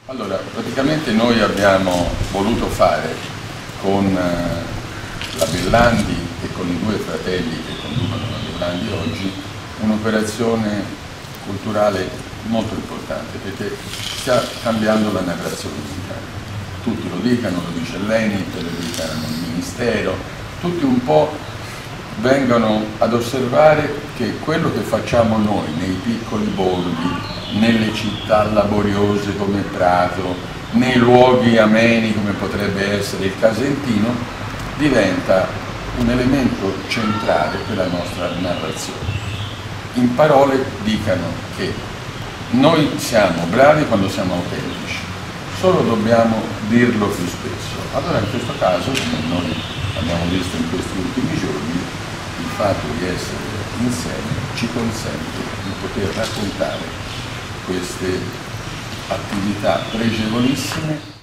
Allora, praticamente noi abbiamo voluto fare con la Bellandi e con i due fratelli che conducono la Bellandi oggi un'operazione culturale molto importante perché sta cambiando la narrazione musicale. Tutti lo dicano, lo dice l'ENIT, lo dicano il Ministero, tutti un po' vengono ad osservare che quello che facciamo noi nei piccoli borghi, nelle città laboriose come Prato, nei luoghi ameni come potrebbe essere il Casentino, diventa un elemento centrale per la nostra narrazione. In parole dicano che noi siamo bravi quando siamo autentici, solo dobbiamo dirlo più spesso. Allora in questo caso, come noi abbiamo visto in questi ultimi giorni, il fatto di essere insieme ci consente di poter raccontare queste attività pregevolissime